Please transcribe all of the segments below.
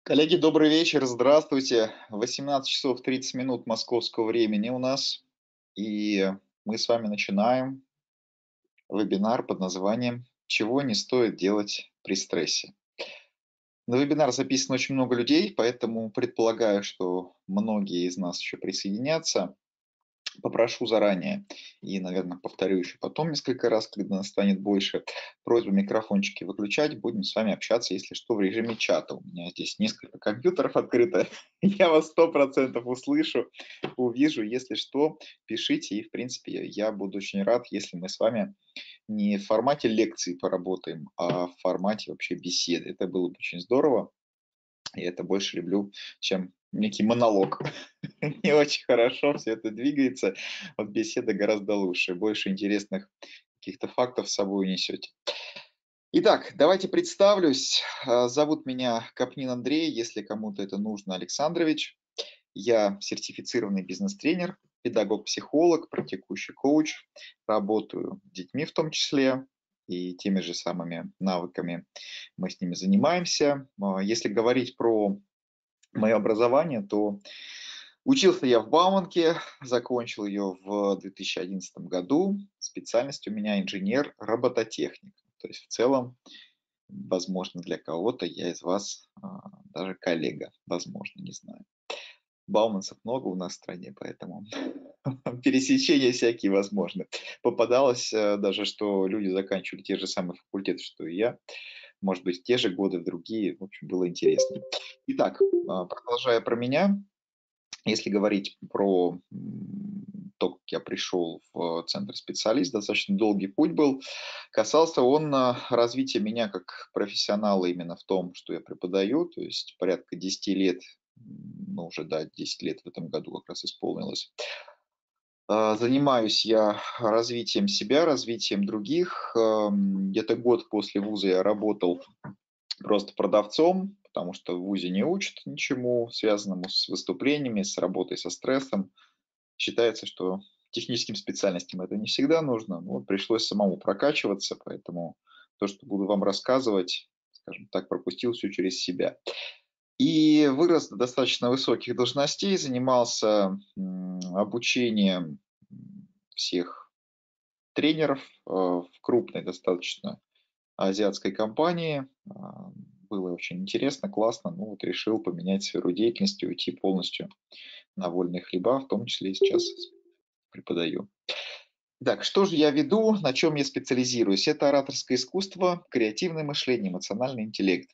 Коллеги, добрый вечер, здравствуйте. 18 часов 30 минут московского времени у нас, и мы с вами начинаем вебинар под названием «Чего не стоит делать при стрессе?». На вебинар записано очень много людей, поэтому предполагаю, что многие из нас еще присоединятся. Попрошу заранее и, наверное, повторю еще потом несколько раз, когда нас станет больше. Просьба микрофончики выключать. Будем с вами общаться, если что, в режиме чата. У меня здесь несколько компьютеров открыто. Я вас 100% услышу, увижу. Если что, пишите. И, в принципе, я буду очень рад, если мы с вами не в формате лекции поработаем, а в формате вообще беседы. Это было бы очень здорово. Я это больше люблю, чем некий монолог. Не очень хорошо все это двигается. Вот беседа гораздо лучше, больше интересных каких-то фактов с собой несете. Итак, давайте представлюсь. Зовут меня Капнин Андрей, если кому-то это нужно, Александрович. Я сертифицированный бизнес-тренер, педагог-психолог, практикующий коуч. Работаю с детьми в том числе, и теми же самыми навыками мы с ними занимаемся. Если говорить про мое образование, то учился я в Бауманке, закончил ее в 2011 году. Специальность у меня инженер-робототехник. То есть в целом, возможно, для кого-то я из вас даже коллега, возможно, не знаю. Бауманцев много у нас в стране, поэтому пересечения всякие возможны. Попадалось даже, что люди заканчивали те же самые факультеты, что и я. Может быть, в те же годы, в другие. В общем, было интересно. Итак, продолжая про меня, если говорить про то, как я пришел в центр специалист, достаточно долгий путь был. Касался он развития меня как профессионала именно в том, что я преподаю, то есть порядка 10 лет, ну уже, да, 10 лет в этом году как раз исполнилось. Занимаюсь я развитием себя, развитием других. Где-то год после вуза я работал просто продавцом, потому что в ВУЗе не учат ничему, связанному с выступлениями, с работой со стрессом. Считается, что техническим специальностям это не всегда нужно. Ну, вот пришлось самому прокачиваться, поэтому то, что буду вам рассказывать, скажем так, пропустил все через себя. И вырос до достаточно высоких должностей, занимался обучением всех тренеров в крупной достаточно азиатской компании. Было очень интересно, классно. Ну вот решил поменять сферу деятельности, уйти полностью на вольные хлеба, в том числе и сейчас преподаю. Так, что же я веду, на чем я специализируюсь? Это ораторское искусство, креативное мышление, эмоциональный интеллект.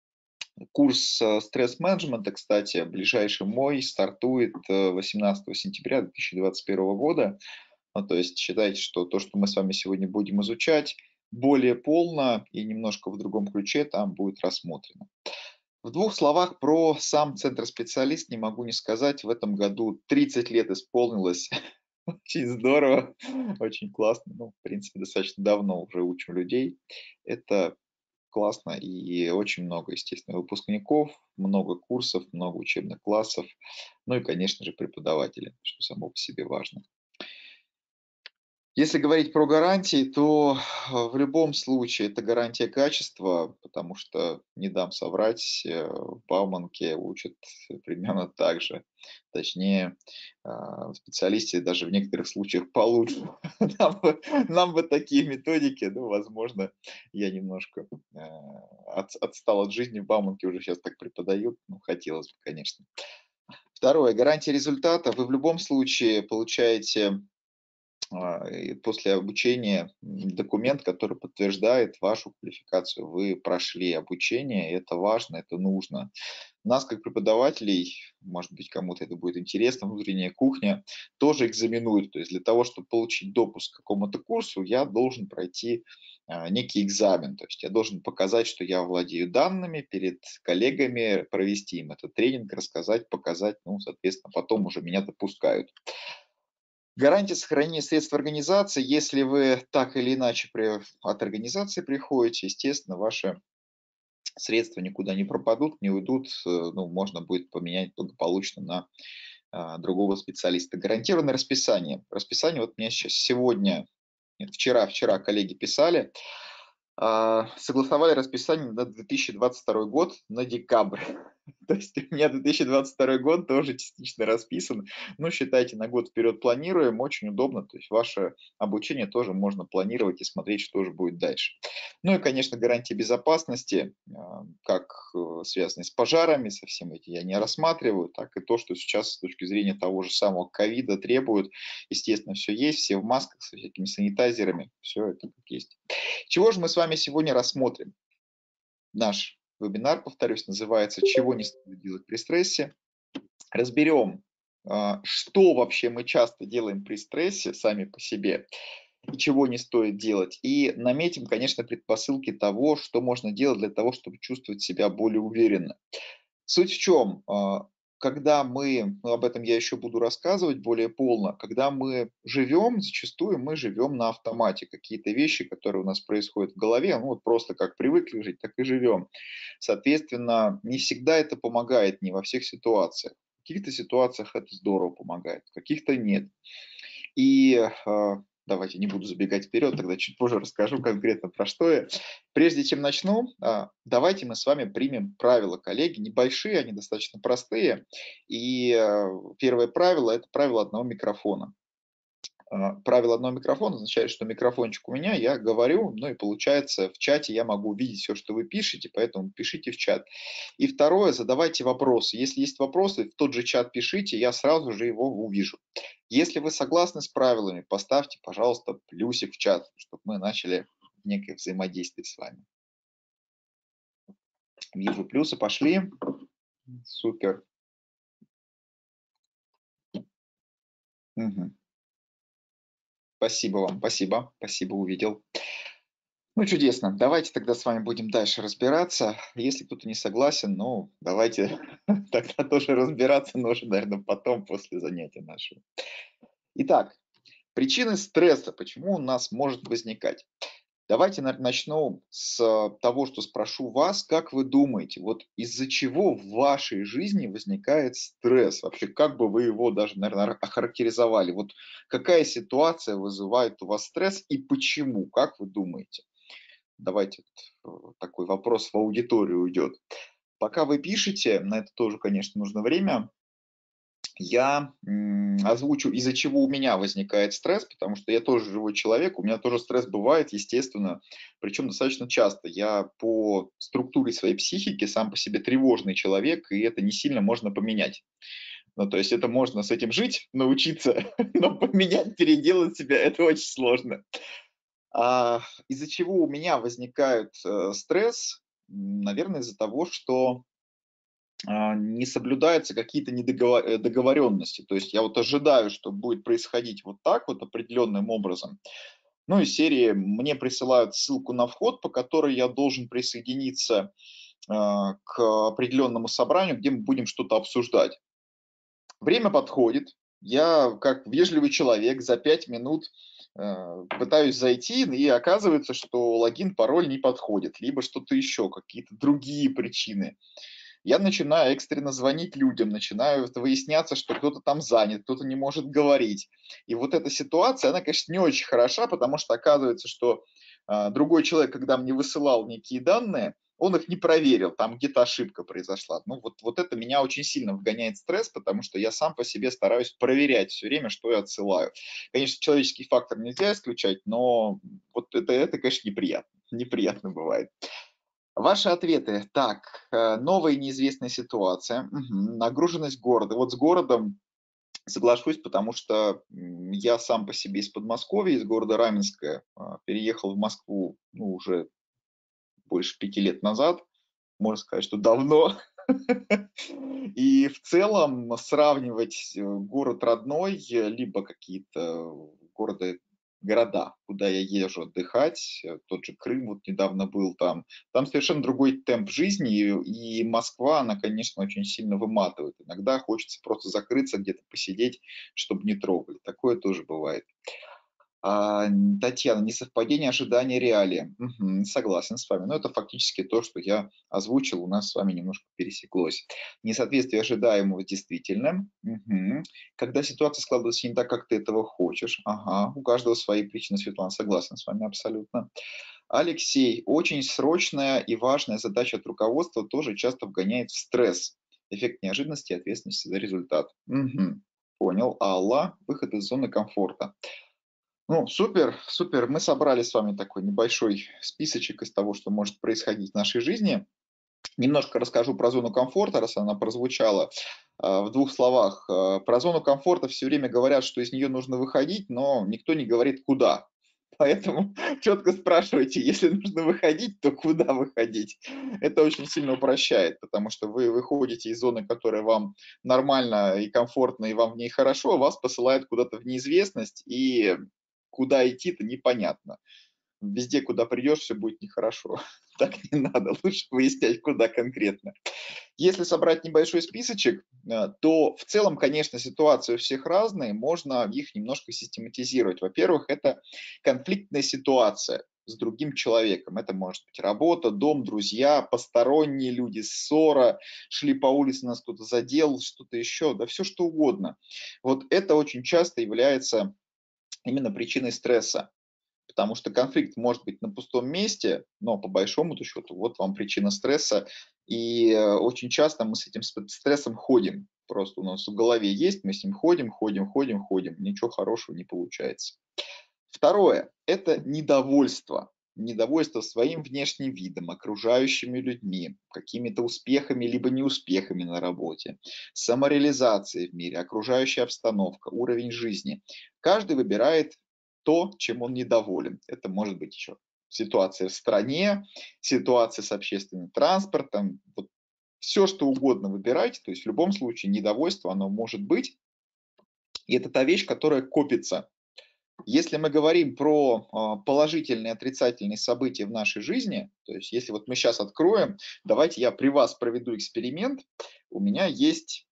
Курс стресс-менеджмента, кстати, ближайший мой стартует 18 сентября 2021 года. Ну, то есть считайте, что то, что мы с вами сегодня будем изучать, более полно и немножко в другом ключе там будет рассмотрено. В двух словах про сам центр специалист не могу не сказать. В этом году 30 лет исполнилось. Очень здорово, очень классно. Ну, в принципе, достаточно давно уже учим людей. Это классно и очень много, естественно, выпускников, много курсов, много учебных классов, ну и, конечно же, преподаватели, что само по себе важно. Если говорить про гарантии, то в любом случае это гарантия качества, потому что, не дам соврать, в Бауманке учат примерно так же. Точнее, в специалисте даже в некоторых случаях получше. Нам бы такие методики, ну, возможно, я немножко отстал от жизни в Бауманке, уже сейчас так преподают, ну, хотелось бы, конечно. Второе, гарантия результата. Вы в любом случае получаете и после обучения документ, который подтверждает вашу квалификацию. Вы прошли обучение, и это важно, это нужно. Нас, как преподавателей, может быть, кому-то это будет интересно, внутренняя кухня, тоже экзаменует. То есть для того, чтобы получить допуск к какому-то курсу, я должен пройти некий экзамен. То есть я должен показать, что я владею данными перед коллегами, провести им этот тренинг, рассказать, показать, ну, соответственно, потом уже меня допускают. Гарантия сохранения средств организации. Если вы так или иначе от организации приходите, естественно, ваши средства никуда не пропадут, не уйдут. Ну, можно будет поменять благополучно на другого специалиста. Гарантированное расписание. Расписание вот мне сейчас сегодня, нет, вчера коллеги писали, согласовали расписание на 2022 год на декабрь. То есть у меня 2022 год тоже частично расписан. Ну, считайте, на год вперед планируем, очень удобно. То есть ваше обучение тоже можно планировать и смотреть, что же будет дальше. Ну и, конечно, гарантии безопасности, как связанные с пожарами, со всем этим я не рассматриваю, так и то, что сейчас с точки зрения того же самого ковида требуют. Естественно, все есть, все в масках, со всякими санитайзерами, все это как есть. Чего же мы с вами сегодня рассмотрим? Наш вебинар, повторюсь, называется «Чего не стоит делать при стрессе». Разберем, что вообще мы часто делаем при стрессе сами по себе и чего не стоит делать. И наметим, конечно, предпосылки того, что можно делать для того, чтобы чувствовать себя более уверенно. Суть в чем? Когда мы, ну, об этом я еще буду рассказывать более полно, когда мы живем, зачастую мы живем на автомате. Какие-то вещи, которые у нас происходят в голове, ну вот просто как привыкли жить, так и живем. Соответственно, не всегда это помогает, не во всех ситуациях. В каких-то ситуациях это здорово помогает, в каких-то нет. И давайте не буду забегать вперед, тогда чуть позже расскажу конкретно про что я. Прежде чем начну, давайте мы с вами примем правила, коллеги. Небольшие, они достаточно простые. И первое правило – это правило одного микрофона. Правило одного микрофона означает, что микрофончик у меня, я говорю, ну и получается в чате я могу увидеть все, что вы пишете, поэтому пишите в чат. И второе, задавайте вопросы. Если есть вопросы, в тот же чат пишите, я сразу же его увижу. Если вы согласны с правилами, поставьте, пожалуйста, плюсик в чат, чтобы мы начали некое взаимодействие с вами. Вижу, плюсы пошли. Супер. Мгм. Спасибо вам, спасибо, увидел. Ну, чудесно. Давайте тогда с вами будем дальше разбираться. Если кто-то не согласен, ну, давайте тогда тоже разбираться, но уже, наверное, потом, после занятия нашего. Итак, причины стресса, почему у нас может возникать. Давайте, наверное, начну с того, что спрошу вас, как вы думаете, вот из-за чего в вашей жизни возникает стресс? Вообще, как бы вы его даже, наверное, охарактеризовали? Вот какая ситуация вызывает у вас стресс и почему? Как вы думаете? Давайте такой вопрос в аудиторию уйдет. Пока вы пишете, на это тоже, конечно, нужно время, я озвучу, из-за чего у меня возникает стресс, потому что я тоже живой человек, у меня тоже стресс бывает, естественно, причем достаточно часто. Я по структуре своей психики сам по себе тревожный человек, и это не сильно можно поменять. Ну, то есть это можно с этим жить, научиться, но поменять, переделать себя – это очень сложно. Из-за чего у меня возникает стресс? Наверное, из-за того, что не соблюдаются какие-то договоренности. То есть я вот ожидаю, что будет происходить вот так вот определенным образом. Ну, из серии мне присылают ссылку на вход, по которой я должен присоединиться к определенному собранию, где мы будем что-то обсуждать. Время подходит, я как вежливый человек за 5 минут пытаюсь зайти, и оказывается, что логин, пароль не подходит, либо что-то еще, какие-то другие причины. Я начинаю экстренно звонить людям, начинаю выясняться, что кто-то там занят, кто-то не может говорить. И вот эта ситуация, она, конечно, не очень хороша, потому что оказывается, что другой человек, когда мне высылал некие данные, он их не проверил, там где-то ошибка произошла. Ну вот это меня очень сильно вгоняет в стресс, потому что я сам по себе стараюсь проверять все время, что я отсылаю. Конечно, человеческий фактор нельзя исключать, но вот это конечно, неприятно. Неприятно бывает. Ваши ответы. Так, новая неизвестная ситуация, нагруженность города. Вот с городом соглашусь, потому что я сам по себе из Подмосковья, из города Раменское, переехал в Москву, ну, уже больше 5 лет назад, можно сказать, что давно. И в целом сравнивать город родной, либо какие-то города, куда я езжу отдыхать, тот же Крым, вот недавно был там, там совершенно другой темп жизни, и Москва, она, конечно, очень сильно выматывает. Иногда хочется просто закрыться, где-то посидеть, чтобы не трогали. Такое тоже бывает. Татьяна, несовпадение ожидания реалии. Мгм, согласен с вами. Но это фактически то, что я озвучил, у нас с вами немножко пересеклось. Несоответствие ожидаемого с действительным. Мгм. Когда ситуация складывается не так, как ты этого хочешь. Ага, у каждого свои причины, Светлана, согласен с вами абсолютно. Алексей, очень срочная и важная задача от руководства тоже часто вгоняет в стресс. Эффект неожиданности и ответственности за результат. Мгм. Понял. Алла. Выход из зоны комфорта. Ну, супер, супер. Мы собрали с вами такой небольшой списочек из того, что может происходить в нашей жизни. Немножко расскажу про зону комфорта, раз она прозвучала в двух словах. Про зону комфорта все время говорят, что из нее нужно выходить, но никто не говорит, куда. Поэтому четко спрашивайте, если нужно выходить, то куда выходить. Это очень сильно упрощает, потому что вы выходите из зоны, которая вам нормально и комфортно, и вам в ней хорошо, вас посылают куда-то в неизвестность, и куда идти-то непонятно. Везде, куда придешь, все будет нехорошо. Так не надо, лучше выяснять, куда конкретно. Если собрать небольшой списочек, то в целом, конечно, ситуации у всех разные, можно их немножко систематизировать. Во-первых, это конфликтная ситуация с другим человеком. Это может быть работа, дом, друзья, посторонние люди, ссора, шли по улице, нас кто-то задел, что-то еще, да все что угодно. Вот это очень часто является именно причиной стресса. Потому что конфликт может быть на пустом месте, но по большому счету вот вам причина стресса. И очень часто мы с этим стрессом ходим. Просто у нас в голове есть, мы с ним ходим, ходим, ходим, ходим. Ничего хорошего не получается. Второе– это недовольство. Недовольство своим внешним видом, окружающими людьми, какими-то успехами либо неуспехами на работе, самореализацией в мире, окружающая обстановка, уровень жизни. Каждый выбирает то, чем он недоволен. Это может быть еще ситуация в стране, ситуация с общественным транспортом. Вот все, что угодно выбирайте. То есть в любом случае недовольство, оно может быть. И это та вещь, которая копится. Если мы говорим про положительные и отрицательные события в нашей жизни, то есть если вот мы сейчас откроем, давайте я при вас проведу эксперимент. У меня есть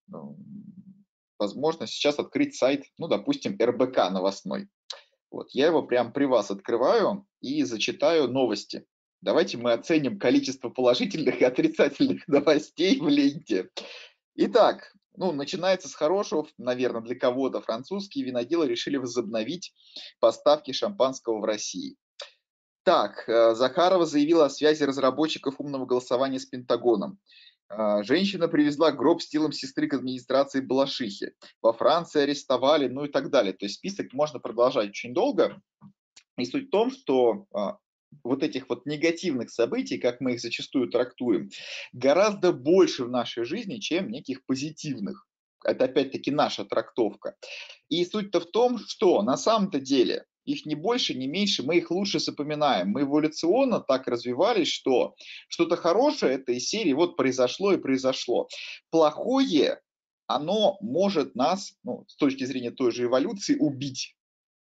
возможность сейчас открыть сайт, ну, допустим, РБК новостной. Вот, я его прямо при вас открываю и зачитаю новости. Давайте мы оценим количество положительных и отрицательных новостей в ленте. Итак, ну, начинается с хорошего, наверное, для кого-то. Французские виноделы решили возобновить поставки шампанского в России. Так, Захарова заявила о связи разработчиков умного голосования с Пентагоном. Женщина привезла гроб с телом сестры к администрации Балашихи. Во Франции арестовали, ну и так далее. То есть список можно продолжать очень долго. И суть в том, что вот этих вот негативных событий, как мы их зачастую трактуем, гораздо больше в нашей жизни, чем неких позитивных. Это опять-таки наша трактовка. И суть-то в том, что на самом-то деле их не больше, не меньше, мы их лучше запоминаем. Мы эволюционно так развивались, что что-то хорошее это из серии вот произошло и произошло. Плохое, оно может нас, ну, с точки зрения той же эволюции, убить.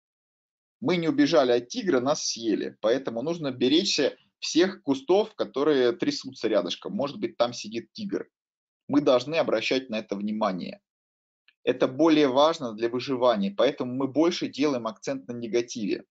Мы не убежали от тигра, нас съели. Поэтому нужно беречься всех кустов, которые трясутся рядышком. Может быть, там сидит тигр. Мы должны обращать на это внимание. Это более важно для выживания, поэтому мы больше делаем акцент на негативе.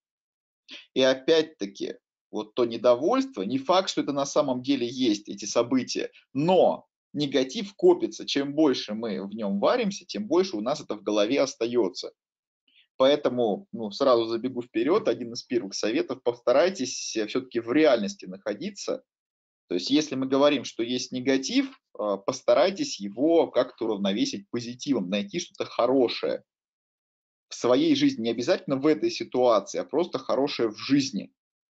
И опять-таки, вот то недовольство, не факт, что это на самом деле есть, эти события, но негатив копится. Чем больше мы в нем варимся, тем больше у нас это в голове остается. Поэтому, ну, сразу забегу вперед, один из первых советов, постарайтесь все-таки в реальности находиться. То есть если мы говорим, что есть негатив, постарайтесь его как-то уравновесить позитивом, найти что-то хорошее в своей жизни, не обязательно в этой ситуации, а просто хорошее в жизни.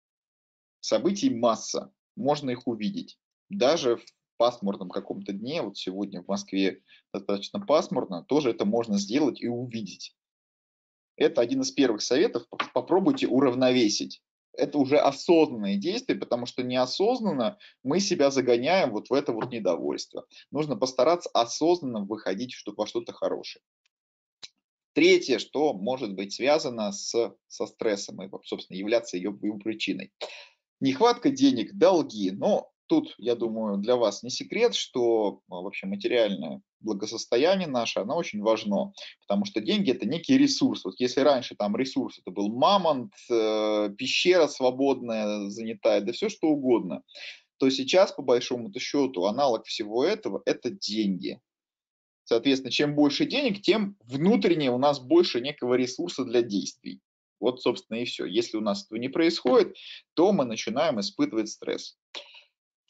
Событий масса, можно их увидеть. Даже в пасмурном каком-то дне, вот сегодня в Москве достаточно пасмурно, тоже это можно сделать и увидеть. Это один из первых советов. Попробуйте уравновесить. Это уже осознанные действия, потому что неосознанно мы себя загоняем вот в это вот недовольство. Нужно постараться осознанно выходить во что-то хорошее. Третье, что может быть связано со стрессом и, собственно, являться его причиной. Нехватка денег, долги. Но тут, я думаю, для вас не секрет, что вообще материальное благосостояние наше, оно очень важно, потому что деньги это некий ресурс. Вот если раньше там ресурс это был мамонт, пещера свободная, занятая, да все что угодно, то сейчас, по большому счету, аналог всего этого это деньги. Соответственно, чем больше денег, тем внутренне у нас больше некого ресурса для действий. Вот, собственно, и все. Если у нас этого не происходит, то мы начинаем испытывать стресс.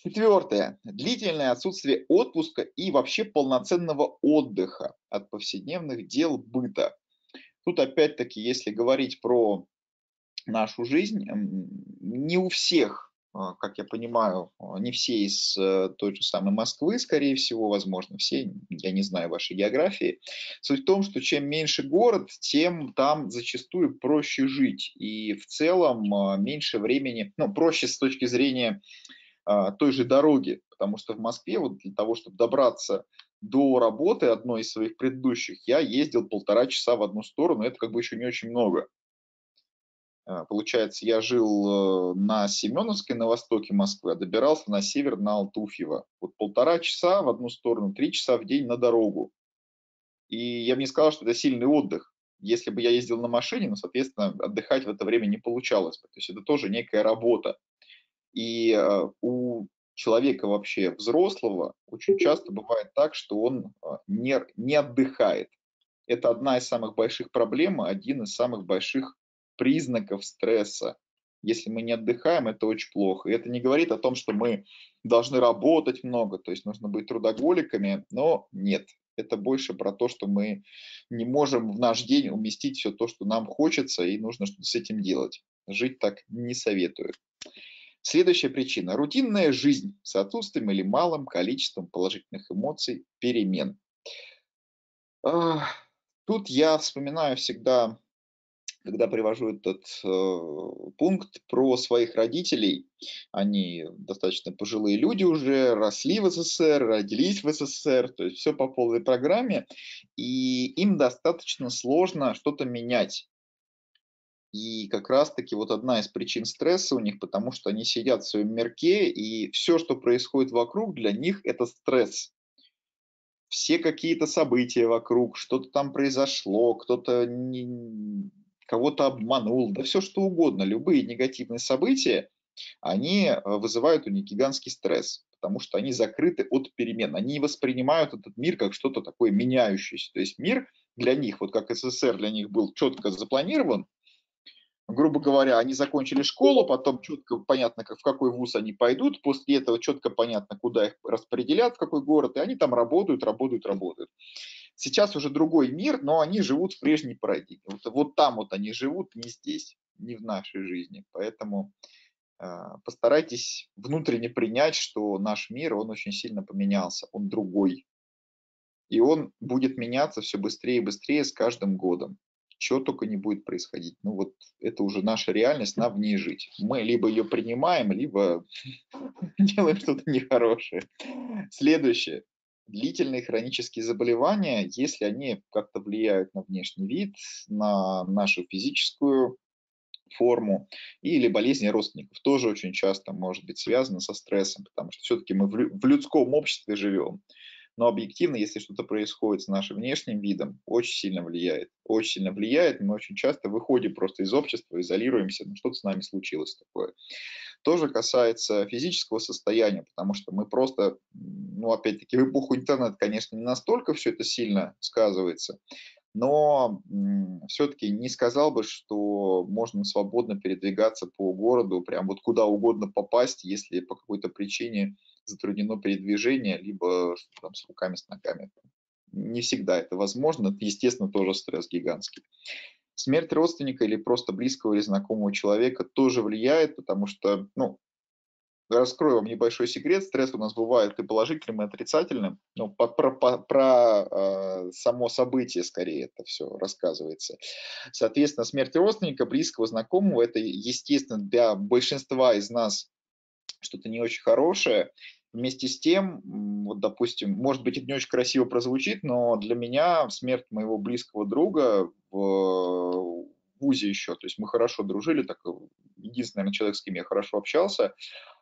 Четвертое. Длительное отсутствие отпуска и вообще полноценного отдыха от повседневных дел быта. Тут опять-таки, если говорить про нашу жизнь, не у всех, как я понимаю, не все из той же самой Москвы, скорее всего, возможно, все, я не знаю вашей географии. Суть в том, что чем меньше город, тем там зачастую проще жить. И в целом меньше времени, ну, проще с точки зрения той же дороги, потому что в Москве вот для того, чтобы добраться до работы одной из своих предыдущих, я ездил 1,5 часа в одну сторону, это как бы еще не очень много. Получается, я жил на Семеновской, на востоке Москвы, а добирался на север, на Алтуфьево. Вот 1,5 часа в одну сторону, 3 часа в день на дорогу. И я бы не сказал, что это сильный отдых. Если бы я ездил на машине, ну, соответственно, отдыхать в это время не получалось бы. То есть это тоже некая работа. И у человека вообще взрослого очень часто бывает так, что он не отдыхает. Это одна из самых больших проблем, один из самых больших признаков стресса. Если мы не отдыхаем, это очень плохо. И это не говорит о том, что мы должны работать много, то есть нужно быть трудоголиками, но нет. Это больше про то, что мы не можем в наш день уместить все то, что нам хочется, и нужно что-то с этим делать. Жить так не советую. Следующая причина – рутинная жизнь с отсутствием или малым количеством положительных эмоций, перемен. Тут я вспоминаю всегда, когда привожу этот пункт, про своих родителей. Они достаточно пожилые люди уже, росли в СССР, родились в СССР, то есть все по полной программе, и им достаточно сложно что-то менять. И как раз-таки вот одна из причин стресса у них, потому что они сидят в своем мирке, и все, что происходит вокруг, для них это стресс. Все какие-то события вокруг, что-то там произошло, кто-то кого-то обманул, да все что угодно. Любые негативные события, они вызывают у них гигантский стресс, потому что они закрыты от перемен. Они не воспринимают этот мир как что-то такое меняющееся. То есть мир для них, вот как СССР для них был четко запланирован, грубо говоря, они закончили школу, потом четко понятно, в какой вуз они пойдут, после этого четко понятно, куда их распределят, в какой город, и они там работают, работают, работают. Сейчас уже другой мир, но они живут в прежней парадигме. Вот там вот они живут, не здесь, не в нашей жизни. Поэтому постарайтесь внутренне принять, что наш мир, он очень сильно поменялся, он другой. И он будет меняться все быстрее и быстрее с каждым годом. Чего только не будет происходить. Ну вот это уже наша реальность, нам в ней жить. Мы либо ее принимаем, либо делаем что-то нехорошее. Следующее. Длительные хронические заболевания, если они как-то влияют на внешний вид, на нашу физическую форму, или болезни родственников, тоже очень часто может быть связано со стрессом, потому что все-таки мы в людском обществе живем. Но объективно, если что-то происходит с нашим внешним видом, очень сильно влияет. Очень сильно влияет. Мы очень часто выходим просто из общества, изолируемся, ну что-то с нами случилось такое. Тоже касается физического состояния, потому что мы просто, ну опять-таки, в эпоху интернета, конечно, не настолько все это сильно сказывается, но все-таки не сказал бы, что можно свободно передвигаться по городу, прям вот куда угодно попасть, если по какой-то причине затруднено передвижение, либо что там с руками, с ногами. Не всегда это возможно. Это, естественно, тоже стресс гигантский. Смерть родственника или просто близкого или знакомого человека тоже влияет, потому что, ну, раскрою вам небольшой секрет, стресс у нас бывает и положительным, и отрицательным. Ну, про само событие скорее это все рассказывается. Соответственно, смерть родственника, близкого, знакомого, это, естественно, для большинства из нас что-то не очень хорошее. Вместе с тем, вот, допустим, может быть, это не очень красиво прозвучит, но для меня смерть моего близкого друга в ВУЗе еще, то есть мы хорошо дружили, так, единственный, наверное, человек, с кем я хорошо общался,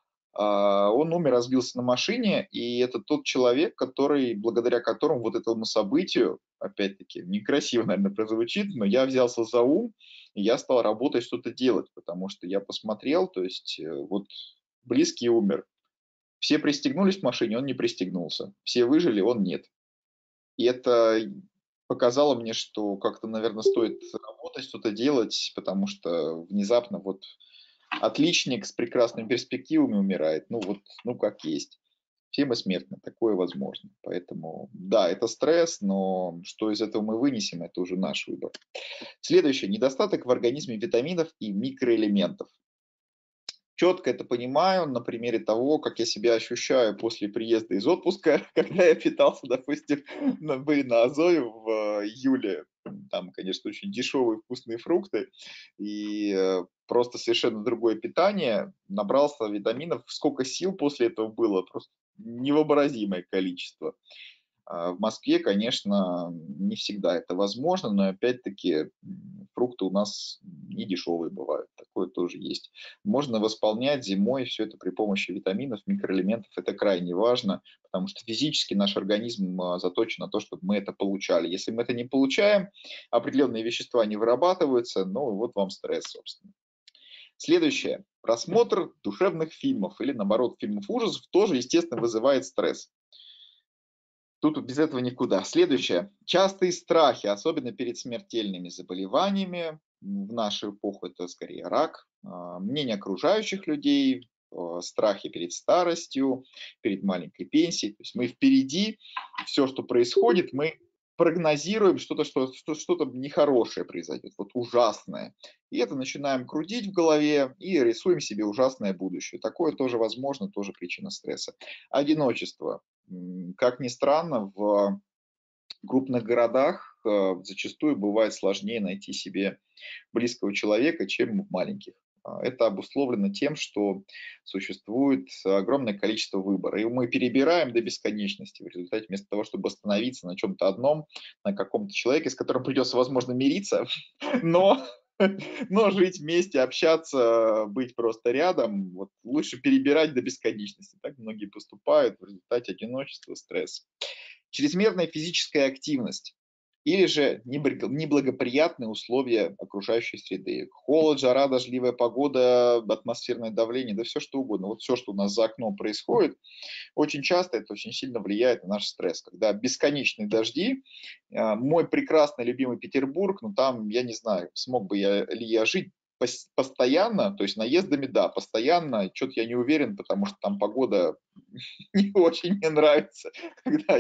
он умер, разбился на машине, и это тот человек, который, благодаря которому вот этому событию, опять-таки, некрасиво, наверное, прозвучит, но я взялся за ум, и я стал работать, что-то делать, потому что я посмотрел, то есть вот близкий умер, все пристегнулись к машине, он не пристегнулся, все выжили, он нет. И это показало мне, что как-то, наверное, стоит работать, что-то делать, потому что внезапно вот отличник с прекрасными перспективами умирает. Ну вот, ну как есть. Все мы смертны, такое возможно. Поэтому, да, это стресс, но что из этого мы вынесем, это уже наш выбор. Следующее. Недостаток в организме витаминов и микроэлементов. Четко это понимаю на примере того, как я себя ощущаю после приезда из отпуска, когда я питался, допустим, были на Азове в июле. Там, конечно, очень дешевые вкусные фрукты и просто совершенно другое питание. Набрался витаминов. Сколько сил после этого было, просто невообразимое количество. В Москве, конечно, не всегда это возможно, но опять-таки фрукты у нас не дешевые бывают, такое тоже есть. Можно восполнять зимой все это при помощи витаминов, микроэлементов, это крайне важно, потому что физически наш организм заточен на то, чтобы мы это получали. Если мы это не получаем, определенные вещества не вырабатываются, ну вот вам стресс, собственно. Следующее. Просмотр душевных фильмов или, наоборот, фильмов ужасов тоже, естественно, вызывает стресс. Тут без этого никуда. Следующее. Частые страхи, особенно перед смертельными заболеваниями. В нашу эпоху это скорее рак. Мнение окружающих людей, страхи перед старостью, перед маленькой пенсией. То есть мы впереди, все, что происходит, мы прогнозируем что-то нехорошее произойдет, вот ужасное. И это начинаем крутить в голове и рисуем себе ужасное будущее. Такое тоже возможно, тоже причина стресса. Одиночество. Как ни странно, в крупных городах зачастую бывает сложнее найти себе близкого человека, чем в маленьких. Это обусловлено тем, что существует огромное количество выбора. И мы перебираем до бесконечности. В результате, вместо того, чтобы остановиться на чем-то одном, на каком-то человеке, с которым придется, возможно, мириться, но, но жить вместе, общаться, быть просто рядом, вот лучше перебирать до бесконечности. Так многие поступают в результате одиночества, стресса. Чрезмерная физическая активность или же неблагоприятные условия окружающей среды. Холод, жара, дождливая погода, атмосферное давление, да все что угодно. Вот все, что у нас за окном происходит, очень часто это очень сильно влияет на наш стресс. Когда бесконечные дожди, мой прекрасный любимый Петербург, ну там, я не знаю, смог бы ли я жить постоянно, то есть наездами, да, постоянно, что-то я не уверен, потому что там погода не очень мне нравится, когда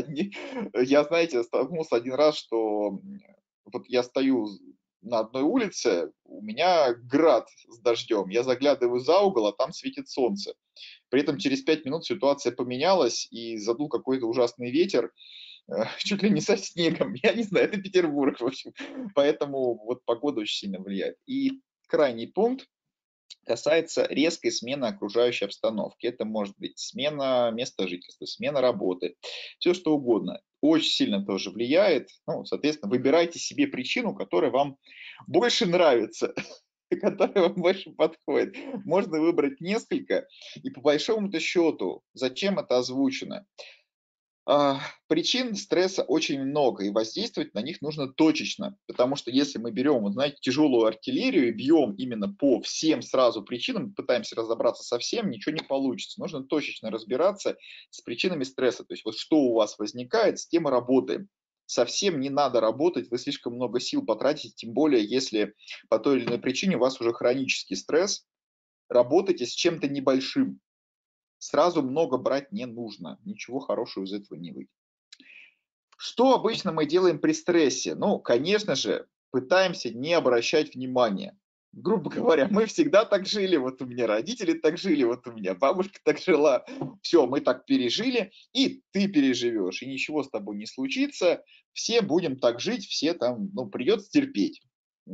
я, знаете, столкнулся один раз, что вот я стою на одной улице, у меня град с дождем, я заглядываю за угол, а там светит солнце. При этом через 5 минут ситуация поменялась, и задул какой-то ужасный ветер, чуть ли не со снегом. Я не знаю, это Петербург, в общем. Поэтому вот погода очень сильно влияет. И крайний пункт касается резкой смены окружающей обстановки. Это может быть смена места жительства, смена работы, все что угодно. Очень сильно тоже влияет. Ну, соответственно, выбирайте себе причину, которая вам больше нравится, которая вам больше подходит. Можно выбрать несколько, и по большому-то счету, зачем это озвучено? Причин стресса очень много, и воздействовать на них нужно точечно, потому что если мы берем, вот знаете, тяжелую артиллерию и бьем именно по всем сразу причинам, пытаемся разобраться со всем, ничего не получится. Нужно точечно разбираться с причинами стресса, то есть вот что у вас возникает, с тем и работаем. Совсем не надо работать, вы слишком много сил потратите, тем более если по той или иной причине у вас уже хронический стресс, работайте с чем-то небольшим. Сразу много брать не нужно, ничего хорошего из этого не выйдет. Что обычно мы делаем при стрессе? Ну, конечно же, пытаемся не обращать внимания. Грубо говоря, мы всегда так жили, вот у меня родители так жили, вот у меня бабушка так жила. Все, мы так пережили, и ты переживешь, и ничего с тобой не случится. Все будем так жить, все там, ну, придется терпеть.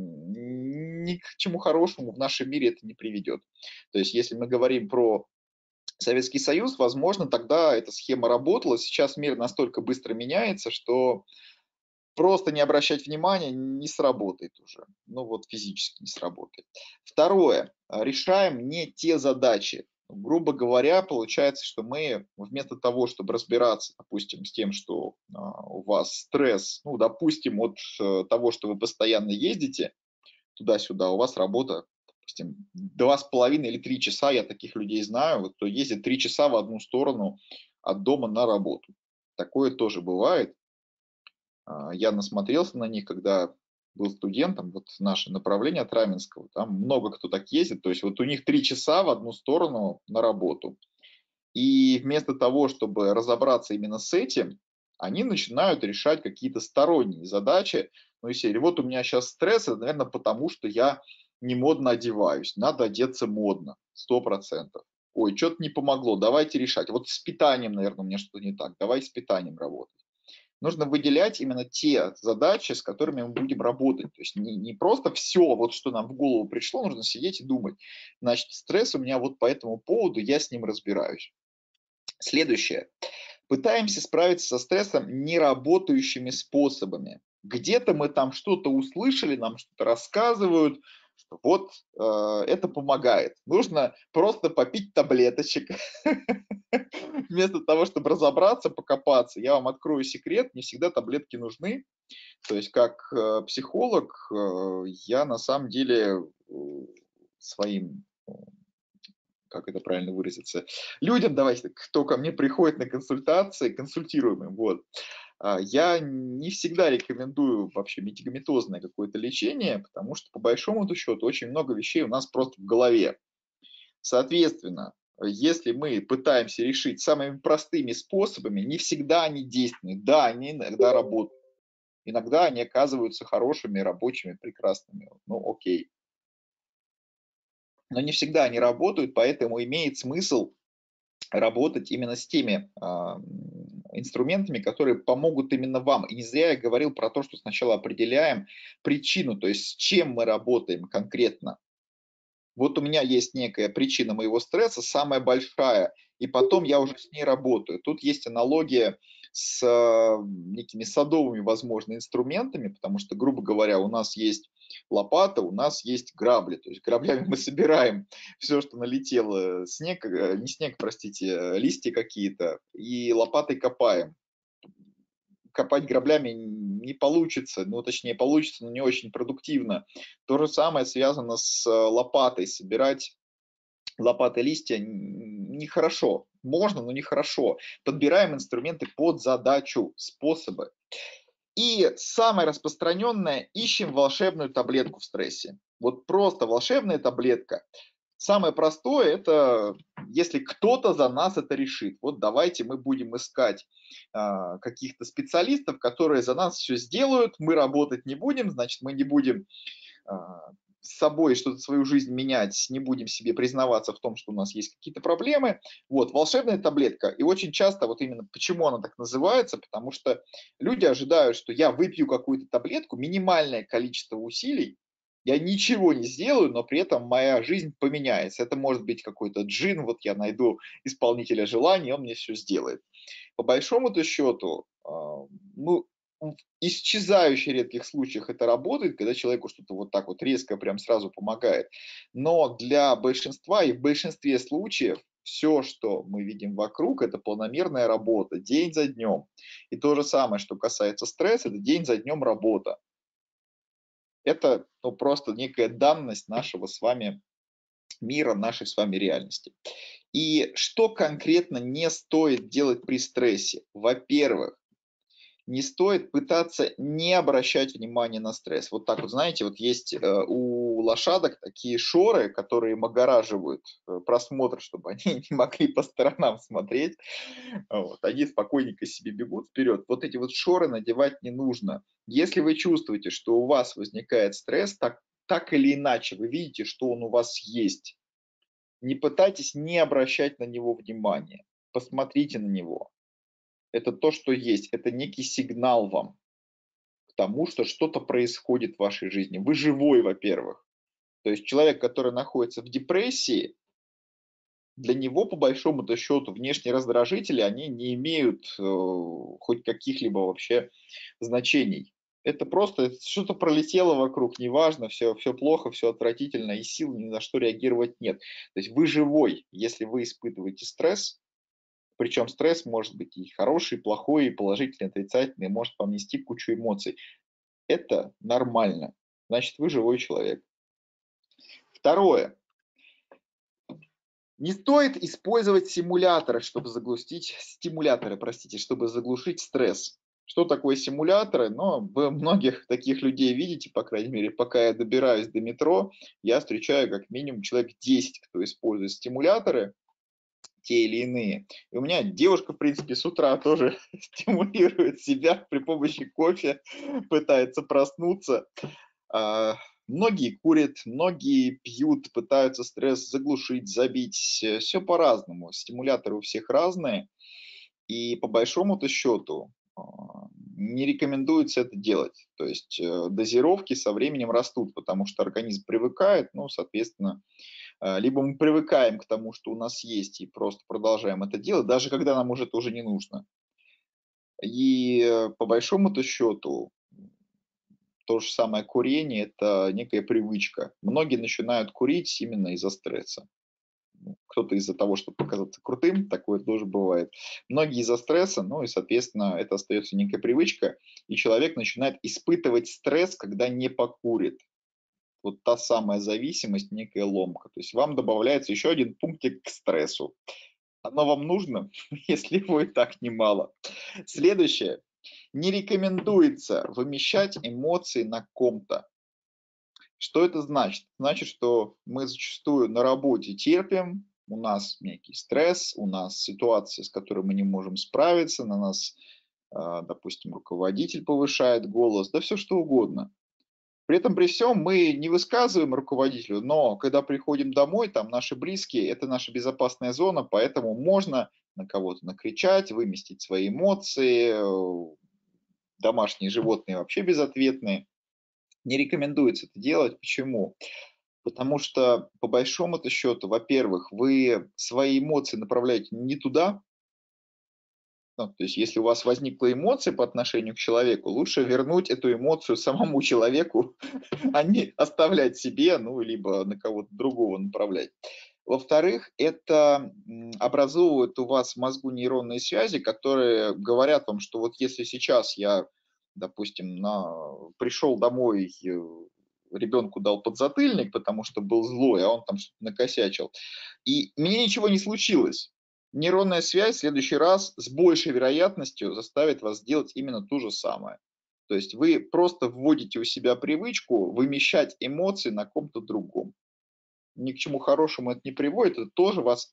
Ни к чему хорошему в нашем мире это не приведет. То есть, если мы говорим про Советский Союз, возможно, тогда эта схема работала. Сейчас мир настолько быстро меняется, что просто не обращать внимания не сработает уже. Ну вот физически не сработает. Второе. Решаем не те задачи. Грубо говоря, получается, что мы вместо того, чтобы разбираться, допустим, с тем, что у вас стресс, ну, допустим, от того, что вы постоянно ездите туда-сюда, у вас работа, допустим, 2,5 или 3 часа, я таких людей знаю, вот, кто ездит 3 часа в одну сторону от дома на работу. Такое тоже бывает. Я насмотрелся на них, когда был студентом, вот наше направление от Раменского, там много кто так ездит, то есть вот у них 3 часа в одну сторону на работу. И вместо того, чтобы разобраться именно с этим, они начинают решать какие-то сторонние задачи. Ну, из серии, вот у меня сейчас стресс, это, наверное, потому что я не модно одеваюсь. Надо одеться модно, 100%. Ой, что-то не помогло, давайте решать. Вот с питанием, наверное, у меня что-то не так. Давай с питанием работать. Нужно выделять именно те задачи, с которыми мы будем работать. То есть не просто все, вот что нам в голову пришло, нужно сидеть и думать. Значит, стресс у меня вот по этому поводу, я с ним разбираюсь. Следующее. Пытаемся справиться со стрессом неработающими способами. Где-то мы там что-то услышали, нам что-то рассказывают, что вот это помогает. Нужно просто попить таблеточек. Вместо того, чтобы разобраться, покопаться. Я вам открою секрет, не всегда таблетки нужны. То есть как психолог я на самом деле своим как это правильно выразиться, людям, давайте, кто ко мне приходит на консультации, консультируемым, вот, я не всегда рекомендую вообще медикаментозное какое-то лечение, потому что, по большому счету, очень много вещей у нас просто в голове. Соответственно, если мы пытаемся решить самыми простыми способами, не всегда они действенны. Да, они иногда работают. Иногда они оказываются хорошими, рабочими, прекрасными. Ну, окей. Но не всегда они работают, поэтому имеет смысл работать именно с теми инструментами, которые помогут именно вам. И не зря я говорил про то, что сначала определяем причину, то есть с чем мы работаем конкретно. Вот у меня есть некая причина моего стресса, самая большая, и потом я уже с ней работаю. Тут есть аналогия с некими садовыми, возможно, инструментами, потому что, грубо говоря, у нас есть лопата, у нас есть грабли. То есть граблями мы собираем все, что налетело, снег, не снег, простите, листья какие-то, и лопатой копаем. Копать граблями не получится, ну, точнее, получится, но не очень продуктивно. То же самое связано с лопатой. Собирать лопатой листья нехорошо. Можно, но нехорошо. Подбираем инструменты под задачу, способы. И самое распространенное, ищем волшебную таблетку в стрессе. Вот просто волшебная таблетка. Самое простое – это если кто-то за нас это решит. Вот давайте мы будем искать каких-то специалистов, которые за нас все сделают, мы работать не будем, значит, мы не будем с собой что-то, свою жизнь менять, не будем себе признаваться в том, что у нас есть какие-то проблемы. Вот, волшебная таблетка. И очень часто, вот именно почему она так называется, потому что люди ожидают, что я выпью какую-то таблетку, минимальное количество усилий, я ничего не сделаю, но при этом моя жизнь поменяется. Это может быть какой-то джин, вот я найду исполнителя желаний, он мне все сделает. По большому-то счету, ну, в исчезающе редких случаях это работает, когда человеку что-то вот так вот резко прям сразу помогает. Но для большинства и в большинстве случаев все, что мы видим вокруг, это планомерная работа, день за днем. И то же самое, что касается стресса, это день за днем работа. Это ну, просто некая данность нашего с вами мира, нашей с вами реальности. И что конкретно не стоит делать при стрессе? Во-первых, не стоит пытаться не обращать внимания на стресс. Вот так вот, знаете, вот есть у лошадок такие шоры, которые им огораживают просмотр, чтобы они не могли по сторонам смотреть. Вот. Они спокойненько себе бегут вперед. Вот эти вот шоры надевать не нужно. Если вы чувствуете, что у вас возникает стресс, так или иначе, вы видите, что он у вас есть, не пытайтесь не обращать на него внимания. Посмотрите на него. Это то, что есть. Это некий сигнал вам к тому, что что-то происходит в вашей жизни. Вы живой, во-первых. То есть человек, который находится в депрессии, для него, по большому-то счету, внешние раздражители, они не имеют хоть каких-либо вообще значений. Это просто что-то пролетело вокруг, неважно, все плохо, все отвратительно, и сил ни на что реагировать нет. То есть вы живой, если вы испытываете стресс, причем стресс может быть и хороший, и плохой, и положительный, и отрицательный, может вам нести кучу эмоций. Это нормально. Значит, вы живой человек. Второе. Не стоит использовать стимуляторы, чтобы заглушить стресс. Что такое симуляторы? Но вы многих таких людей видите, по крайней мере, пока я добираюсь до метро, я встречаю как минимум человек 10, кто использует стимуляторы, те или иные. И у меня девушка, в принципе, с утра тоже стимулирует себя при помощи кофе, пытается проснуться. А, Многие курят, многие пьют, пытаются стресс заглушить, забить. Все по-разному. Стимуляторы у всех разные. И по большому-то счету не рекомендуется это делать. То есть дозировки со временем растут, потому что организм привыкает, ну, соответственно, либо мы привыкаем к тому, что у нас есть, и просто продолжаем это делать, даже когда нам уже это уже не нужно. И по большому-то счету то же самое курение – это некая привычка. Многие начинают курить именно из-за стресса. Ну, кто-то из-за того, чтобы показаться крутым, такое тоже бывает. Многие из-за стресса, ну и, соответственно, это остается некая привычка, и человек начинает испытывать стресс, когда не покурит. Вот та самая зависимость, некая ломка. То есть вам добавляется еще один пунктик к стрессу. Оно вам нужно, если его и так немало. Следующее. Не рекомендуется вымещать эмоции на ком-то. Что это значит? Значит, что мы зачастую на работе терпим, у нас некий стресс, у нас ситуация, с которой мы не можем справиться, на нас, допустим, руководитель повышает голос, да все что угодно. При этом при всем мы не высказываем руководителю, но когда приходим домой, там наши близкие – это наша безопасная зона, поэтому можно на кого-то накричать, выместить свои эмоции, домашние животные вообще безответные. Не рекомендуется это делать. Почему? Потому что, по большому-то счету, во-первых, вы свои эмоции направляете не туда. Ну, то есть, если у вас возникла эмоция по отношению к человеку, лучше вернуть эту эмоцию самому человеку, а не оставлять себе, ну, либо на кого-то другого направлять. Во-вторых, это образовывает у вас в мозгу нейронные связи, которые говорят вам, что вот если сейчас я, допустим, пришел домой, ребенку дал подзатыльник, потому что был злой, а он там что-то накосячил, и мне ничего не случилось. Нейронная связь в следующий раз с большей вероятностью заставит вас сделать именно то же самое. То есть вы просто вводите у себя привычку вымещать эмоции на ком-то другом. Ни к чему хорошему это не приводит, это тоже вас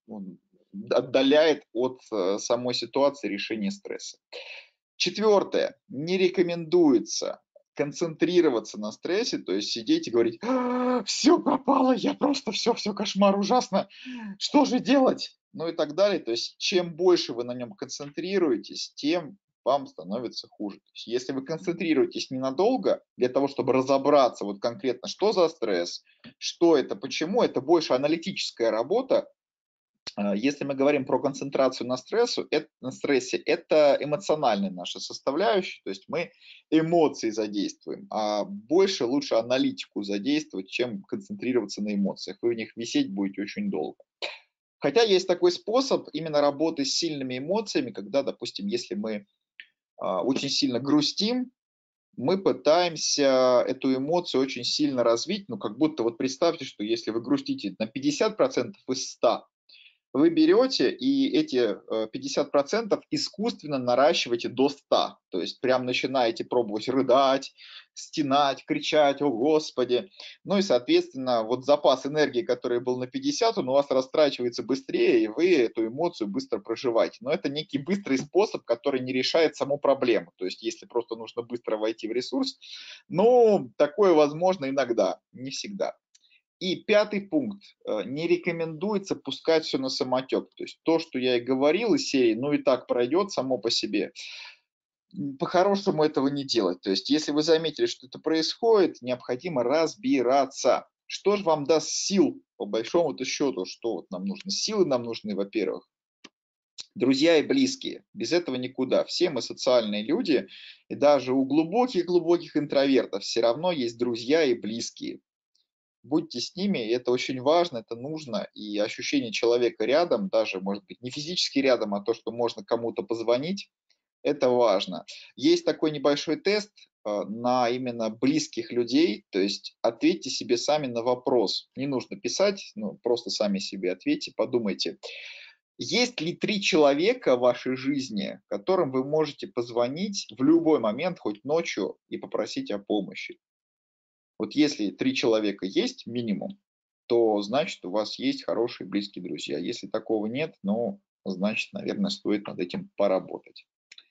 отдаляет от самой ситуации решения стресса. Четвертое. Не рекомендуется концентрироваться на стрессе, то есть сидеть и говорить: все пропало, я просто все кошмар, ужасно, что же делать? Ну и так далее. То есть чем больше вы на нем концентрируетесь, тем вам становится хуже. То есть если вы концентрируетесь ненадолго для того, чтобы разобраться вот конкретно, что за стресс, что это, почему, это больше аналитическая работа. Если мы говорим про концентрацию на стрессе, это эмоциональная наша составляющая, то есть мы эмоции задействуем, а больше лучше аналитику задействовать, чем концентрироваться на эмоциях. Вы в них висеть будете очень долго. Хотя есть такой способ именно работы с сильными эмоциями, когда, допустим, если мы очень сильно грустим, мы пытаемся эту эмоцию очень сильно развить, ну, как будто вот представьте, что если вы грустите на 50% из 100, вы берете и эти 50% искусственно наращиваете до 100. То есть прям начинаете пробовать рыдать, стенать, кричать: «О, Господи!». Ну и, соответственно, вот запас энергии, который был на 50, он у вас растрачивается быстрее, и вы эту эмоцию быстро проживаете. Но это некий быстрый способ, который не решает саму проблему. То есть если просто нужно быстро войти в ресурс, ну, такое возможно иногда, не всегда. И пятый пункт. Не рекомендуется пускать все на самотек. То есть то, что я и говорил из серии: «Ну и так пройдет само по себе». По-хорошему этого не делать. То есть если вы заметили, что это происходит, необходимо разбираться. Что же вам даст сил, по большому-то счету? Что вот нам нужно? Силы нам нужны, во-первых, друзья и близкие. Без этого никуда. Все мы социальные люди, и даже у глубоких-глубоких интровертов все равно есть друзья и близкие. Будьте с ними, и это очень важно, это нужно. И ощущение человека рядом, даже, может быть, не физически рядом, а то, что можно кому-то позвонить, это важно. Есть такой небольшой тест на именно близких людей, то есть ответьте себе сами на вопрос. Не нужно писать, ну, просто сами себе ответьте, подумайте. Есть ли 3 человека в вашей жизни, которым вы можете позвонить в любой момент, хоть ночью, и попросить о помощи? Вот если 3 человека есть минимум, то значит, у вас есть хорошие близкие друзья. Если такого нет, ну, значит, наверное, стоит над этим поработать.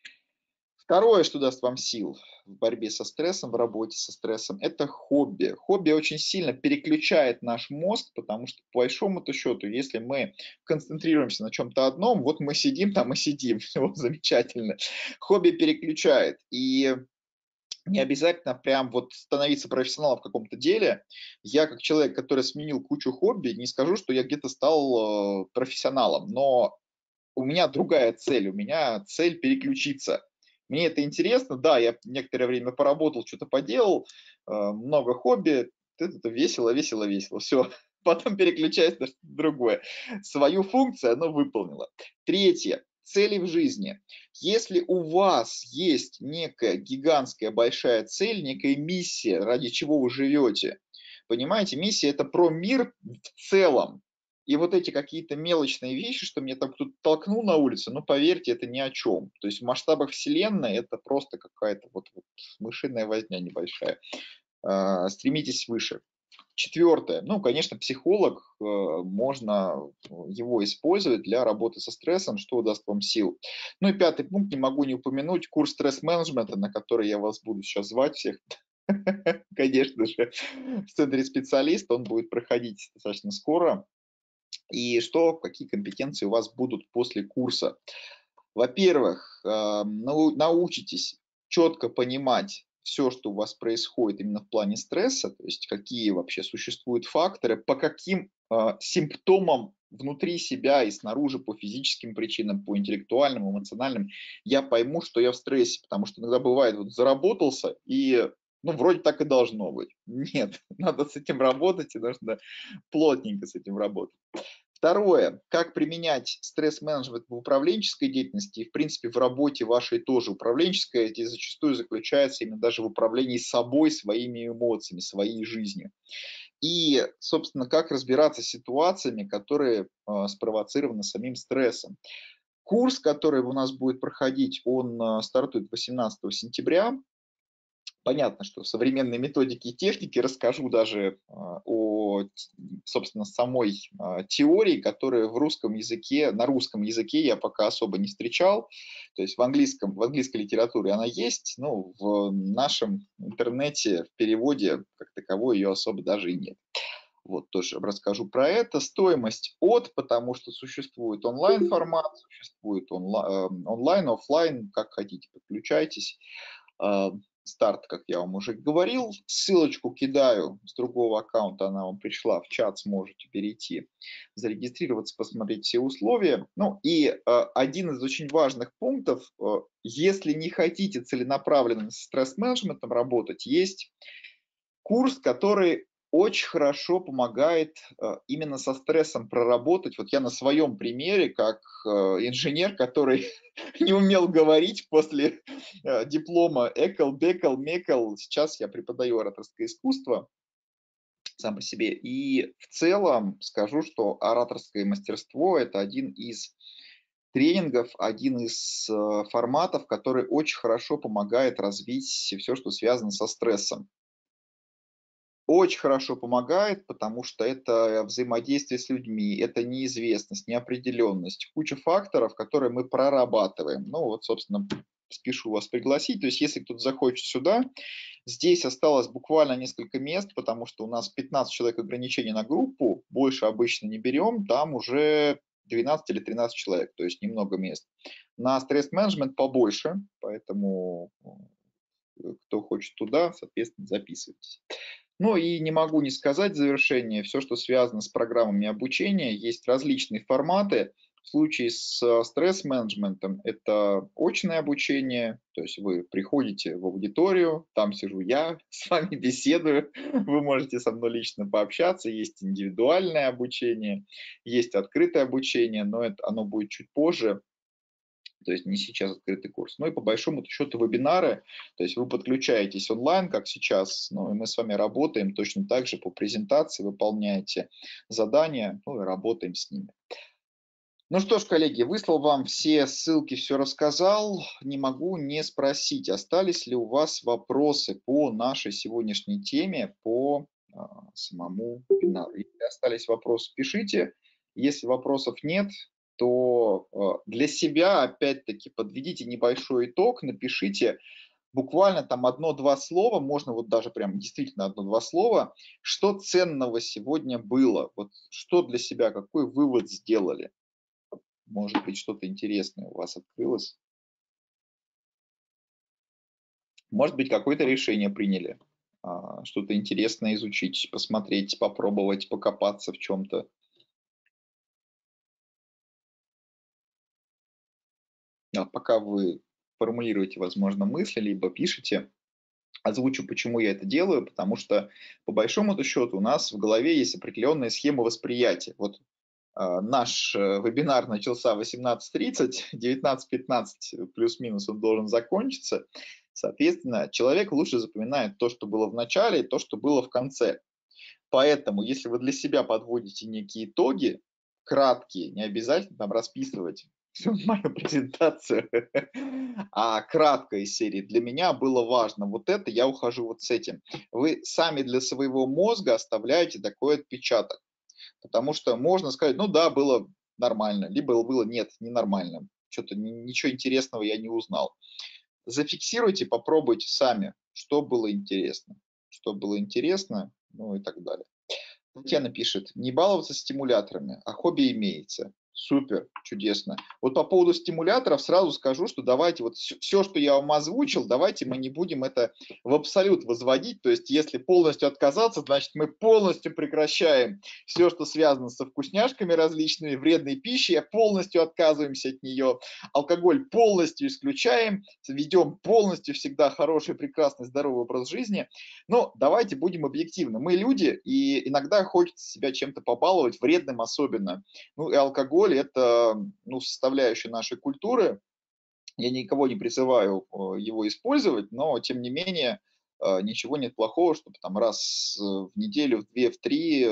Второе, что даст вам сил в борьбе со стрессом, в работе со стрессом, это хобби. Хобби очень сильно переключает наш мозг, потому что, по большому-то счету, если мы концентрируемся на чем-то одном, вот мы сидим там и сидим, вот замечательно. Хобби переключает, и не обязательно прям вот становиться профессионалом в каком-то деле. Я как человек, который сменил кучу хобби, не скажу, что я где-то стал профессионалом, но у меня другая цель, у меня цель переключиться. Мне это интересно, да, я некоторое время поработал, что-то поделал, много хобби, это весело, весело, весело, все, потом переключаюсь на что-то другое. Свою функцию оно выполнило. Третье. Цели в жизни. Если у вас есть некая гигантская большая цель, некая миссия, ради чего вы живете, понимаете, миссия это про мир в целом, и вот эти какие-то мелочные вещи, что мне там кто-то толкнул на улице, ну, поверьте, это ни о чем. То есть в масштабах Вселенной это просто какая-то вот мышиная возня небольшая. Стремитесь выше. Четвертое. Ну, конечно, психолог, можно его использовать для работы со стрессом, что даст вам сил. Ну и пятый пункт, не могу не упомянуть, курс стресс-менеджмента, на который я вас буду сейчас звать всех. Конечно же, в центре специалист, он будет проходить достаточно скоро. И что, какие компетенции у вас будут после курса? Во-первых, научитесь четко понимать все, что у вас происходит именно в плане стресса, то есть какие вообще существуют факторы, по каким симптомам внутри себя и снаружи, по физическим причинам, по интеллектуальным, эмоциональным, я пойму, что я в стрессе, потому что иногда бывает, вот заработался, и ну, вроде так и должно быть. Нет, надо с этим работать, и нужно плотненько с этим работать. Второе. Как применять стресс-менеджмент в управленческой деятельности и, в принципе, в работе вашей тоже управленческой, здесь зачастую заключается именно даже в управлении собой, своими эмоциями, своей жизнью. И, собственно, как разбираться с ситуациями, которые спровоцированы самим стрессом. Курс, который у нас будет проходить, он стартует 18 сентября. Понятно, что современные методики и техники, расскажу даже собственно, самой теории, которая в русском языке, на русском языке я пока особо не встречал. То есть в английской литературе она есть, но в нашем интернете в переводе как таковой ее особо даже и нет. Вот тоже расскажу про это. Стоимость от, потому что существует онлайн-формат, существует онлайн, офлайн, как хотите, подключайтесь. А, Старт, как я вам уже говорил. Ссылочку кидаю с другого аккаунта, она вам пришла в чат, сможете перейти, зарегистрироваться, посмотреть все условия. Ну и один из очень важных пунктов, если не хотите целенаправленно с стресс-менеджментом работать, есть курс, который очень хорошо помогает именно со стрессом проработать. Вот я на своем примере, как инженер, который не умел говорить после диплома Экл, Бекл, Мекл. Сейчас я преподаю ораторское искусство сам по себе. И в целом скажу, что ораторское мастерство – это один из тренингов, один из форматов, который очень хорошо помогает развить все, что связано со стрессом. Очень хорошо помогает, потому что это взаимодействие с людьми, это неизвестность, неопределенность, куча факторов, которые мы прорабатываем. Ну вот, собственно, спешу вас пригласить. То есть, если кто-то захочет сюда, здесь осталось буквально несколько мест, потому что у нас 15 человек ограничений на группу, больше обычно не берем, там уже 12 или 13 человек, то есть немного мест. На стресс-менеджмент побольше, поэтому кто хочет туда, соответственно, записывайтесь. Ну и не могу не сказать в завершение, все, что связано с программами обучения, есть различные форматы. В случае с стресс-менеджментом это очное обучение, то есть вы приходите в аудиторию, там сижу я, с вами беседую, вы можете со мной лично пообщаться, есть индивидуальное обучение, есть открытое обучение, но оно будет чуть позже, то есть не сейчас открытый курс. Ну и по большому счету вебинары, то есть вы подключаетесь онлайн, как сейчас, ну и мы с вами работаем точно так же по презентации, выполняете задания, ну и работаем с ними. Ну что ж, коллеги, выслал вам все ссылки, все рассказал. Не могу не спросить, остались ли у вас вопросы по нашей сегодняшней теме, по самому вебинару. Если остались вопросы, пишите. Если вопросов нет, то для себя, опять-таки, подведите небольшой итог, напишите буквально там одно-два слова, можно вот даже прям действительно одно-два слова, что ценного сегодня было, вот что для себя, какой вывод сделали. Может быть, что-то интересное у вас открылось. Может быть, какое-то решение приняли, что-то интересное изучить, посмотреть, попробовать, покопаться в чем-то. А пока вы формулируете, возможно, мысли, либо пишете, озвучу, почему я это делаю, потому что, по большому счету, у нас в голове есть определенная схема восприятия. Вот наш вебинар начался в 18:30, 19:15 плюс-минус он должен закончиться. Соответственно, человек лучше запоминает то, что было в начале, и то, что было в конце. Поэтому, если вы для себя подводите некие итоги, краткие, не обязательно там расписывать всю мою презентацию, а краткая из серии. Для меня было важно вот это, я ухожу вот с этим. Вы сами для своего мозга оставляете такой отпечаток. Потому что можно сказать, ну да, было нормально, либо было нет, ненормально. Что-то ничего интересного я не узнал. Зафиксируйте, попробуйте сами, что было интересно, ну и так далее. Татьяна пишет: "Не баловаться стимуляторами, а хобби имеется". Супер, чудесно. Вот по поводу стимуляторов сразу скажу, что давайте вот все, что я вам озвучил, давайте мы не будем это в абсолют возводить. То есть если полностью отказаться, значит мы полностью прекращаем все, что связано со вкусняшками различными, вредной пищей, полностью отказываемся от нее. Алкоголь полностью исключаем, ведем полностью всегда хороший, прекрасный, здоровый образ жизни. Но давайте будем объективны. Мы люди, и иногда хочется себя чем-то побаловать, вредным особенно. Ну и алкоголь – это составляющая нашей культуры. Я никого не призываю его использовать, но тем не менее ничего нет плохого, чтобы там раз в неделю, в две, в три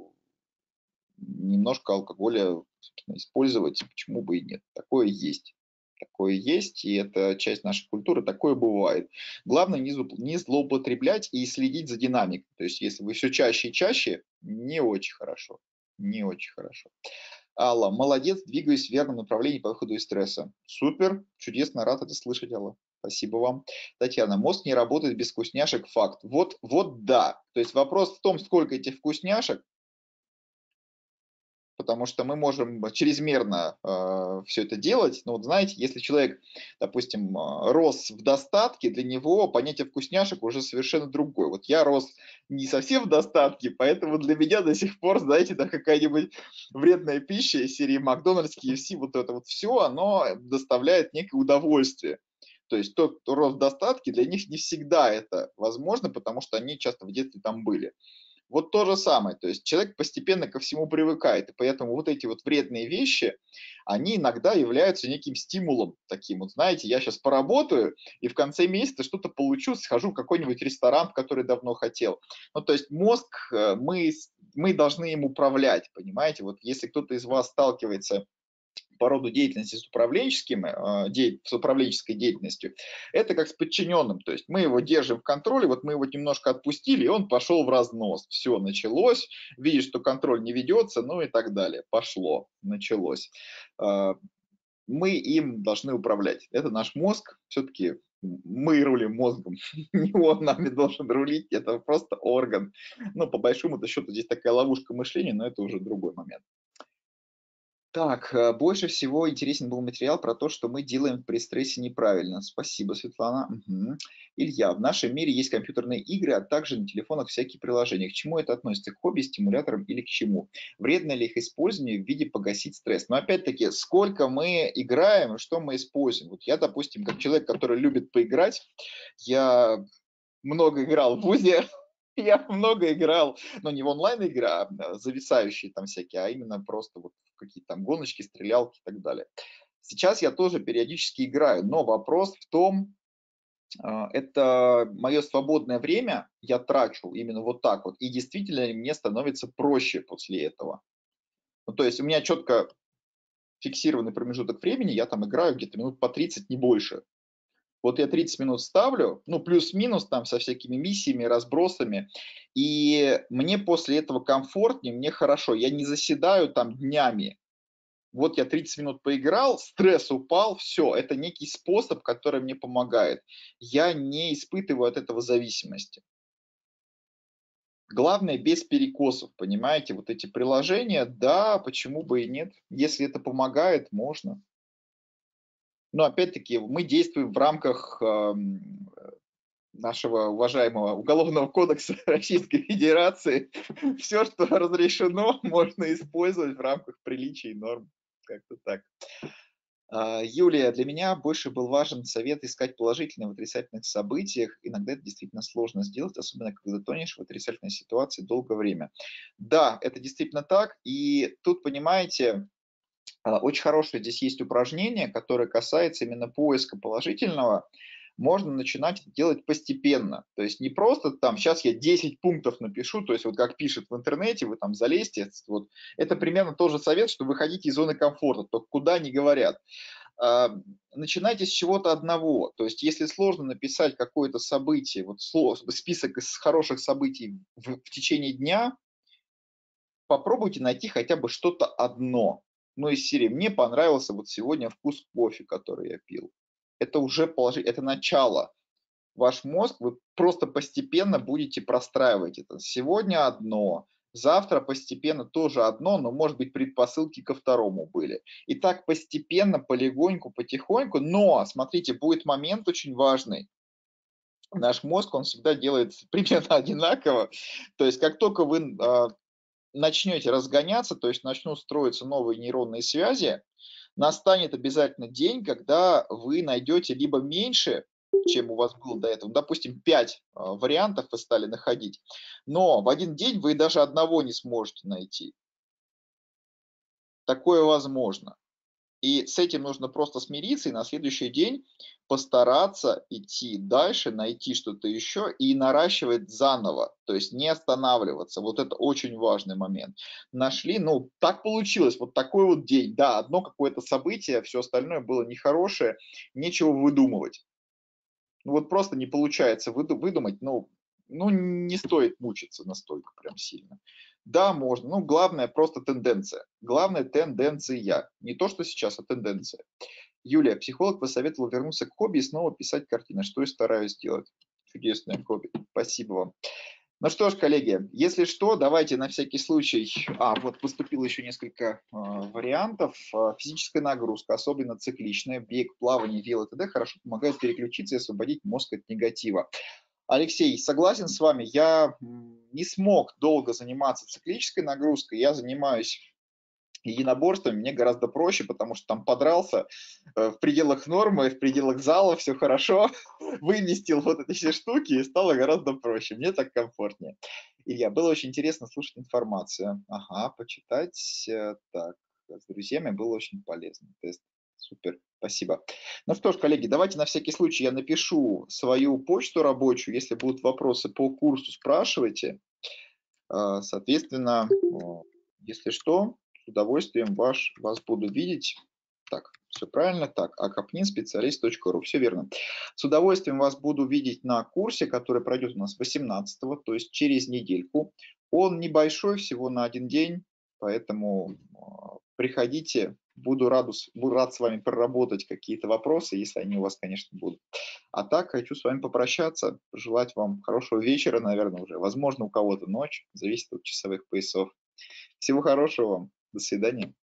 немножко алкоголя использовать, почему бы и нет. Такое есть. Такое есть, и это часть нашей культуры, такое бывает. Главное не злоупотреблять и следить за динамикой. То есть если вы все чаще и чаще, не очень хорошо. Не очень хорошо. Алла, молодец, двигаюсь в верном направлении по выходу из стресса. Супер, чудесно, рад это слышать, Алла. Спасибо вам. Татьяна, мозг не работает без вкусняшек, факт. Вот да. То есть вопрос в том, сколько этих вкусняшек, потому что мы можем чрезмерно все это делать. Но вот знаете, если человек, допустим, рос в достатке, для него понятие вкусняшек уже совершенно другое. Вот я рос не совсем в достатке, поэтому для меня до сих пор, знаете, да, какая-нибудь вредная пища из серии Макдональдс, KFC, вот это вот все, оно доставляет некое удовольствие. То есть тот, кто рос в достатке, для них не всегда это возможно, потому что они часто в детстве там были. Вот то же самое, то есть человек постепенно ко всему привыкает, и поэтому вот эти вот вредные вещи, они иногда являются неким стимулом таким. Вот знаете, я сейчас поработаю, и в конце месяца что-то получу, схожу в какой-нибудь ресторан, в который давно хотел. Ну, то есть мозг, мы должны им управлять, понимаете? Вот если кто-то из вас сталкивается по роду деятельности с управленческой деятельностью, это как с подчиненным. То есть мы его держим в контроле, вот мы его немножко отпустили, и он пошел в разнос. Все, началось, видишь, что контроль не ведется, ну и так далее. Пошло, началось. Мы им должны управлять. Это наш мозг, все-таки мы рулим мозгом, не он нами должен рулить, это просто орган. Ну, по большому счету, здесь такая ловушка мышления, но это уже другой момент. Так, больше всего интересен был материал про то, что мы делаем при стрессе неправильно. Спасибо, Светлана. Мгм. Илья, в нашем мире есть компьютерные игры, а также на телефонах всякие приложения. К чему это относится? К хобби, стимуляторам или к чему? Вредно ли их использование в виде погасить стресс? Но опять-таки, сколько мы играем и что мы используем? Вот я, допустим, как человек, который любит поиграть, я много играл в ВУЗе, я много играл, но не в онлайн-игры, зависающие там всякие, а именно просто вот в какие-то там гоночки, стрелялки и так далее. Сейчас я тоже периодически играю, но вопрос в том, это мое свободное время я трачу именно вот так вот, и действительно мне становится проще после этого. Ну, то есть у меня четко фиксированный промежуток времени, я там играю где-то минут по 30, не больше. Вот я 30 минут ставлю, ну, плюс-минус там со всякими миссиями, разбросами, и мне после этого комфортнее, мне хорошо. Я не заседаю там днями. Вот я 30 минут поиграл, стресс упал, все, это некий способ, который мне помогает. Я не испытываю от этого зависимости. Главное без перекосов, понимаете? Вот эти приложения, да, почему бы и нет? Если это помогает, можно. Но опять-таки мы действуем в рамках, нашего уважаемого Уголовного кодекса Российской Федерации. Все, что разрешено, можно использовать в рамках приличий и норм. Как-то так. Юлия, для меня больше был важен совет искать положительные в отрицательных событиях. Иногда это действительно сложно сделать, особенно когда тонешь в отрицательной ситуации долгое время. Да, это действительно так. И тут, понимаете, очень хорошее здесь есть упражнение, которое касается именно поиска положительного. Можно начинать это делать постепенно. То есть не просто там, сейчас я 10 пунктов напишу, то есть вот как пишет в интернете, вы там залезьте, вот. Это примерно тот же совет, что выходите из зоны комфорта, только куда не говорят. А, Начинайте с чего-то одного. То есть если сложно написать какое-то событие, вот список из хороших событий в течение дня, попробуйте найти хотя бы что-то одно. Ну, из серии «Мне понравился вот сегодня вкус кофе, который я пил». Это уже это начало. Ваш мозг, вы просто постепенно будете простраивать это. Сегодня одно, завтра постепенно тоже одно, но, может быть, предпосылки ко второму были. И так постепенно, полегоньку, потихоньку. Но, смотрите, будет момент очень важный. Наш мозг, он всегда делает примерно одинаково. То есть как только вы начнете разгоняться, то есть начнут строиться новые нейронные связи, настанет обязательно день, когда вы найдете либо меньше, чем у вас было до этого. Ну, допустим, 5 вариантов вы стали находить, но в один день вы даже одного не сможете найти. Такое возможно. И с этим нужно просто смириться и на следующий день постараться идти дальше, найти что-то еще и наращивать заново, то есть не останавливаться. Вот это очень важный момент. Нашли, ну, так получилось, вот такой вот день. Да, одно какое-то событие, все остальное было нехорошее, нечего выдумывать. Ну, вот просто не получается выдумать, ну, не стоит мучиться настолько прям сильно. Да, можно, ну, главное просто тенденция. Главное тенденция. Не то, что сейчас, а тенденция. Юлия, психолог посоветовал вернуться к хобби и снова писать картины, что и стараюсь делать. Чудесное хобби. Спасибо вам. Ну что ж, коллеги, если что, давайте на всякий случай. Вот поступило еще несколько вариантов. Физическая нагрузка, особенно цикличная, бег, плавание, вело т.д. хорошо помогает переключиться и освободить мозг от негатива. Алексей, согласен с вами, я не смог долго заниматься циклической нагрузкой, я занимаюсь единоборствами, мне гораздо проще, потому что там подрался в пределах нормы, в пределах зала, все хорошо, выместил вот эти все штуки и стало гораздо проще. Мне так комфортнее. Илья, было очень интересно слушать информацию. Ага, почитать. Так, с друзьями было очень полезно. Тест. Супер, спасибо. Ну что ж, коллеги, давайте на всякий случай я напишу свою почту рабочую. Если будут вопросы по курсу, спрашивайте. Соответственно, если что, с удовольствием вас буду видеть. Так, все правильно. Так, akapnin-специалист.ру. Все верно. С удовольствием вас буду видеть на курсе, который пройдет у нас 18-го, то есть через недельку. Он небольшой, всего на один день, поэтому приходите. Буду рад с вами проработать какие-то вопросы, если они у вас, конечно, будут. А так, хочу с вами попрощаться, пожелать вам хорошего вечера, наверное, уже. Возможно, у кого-то ночь, зависит от часовых поясов. Всего хорошего вам. До свидания.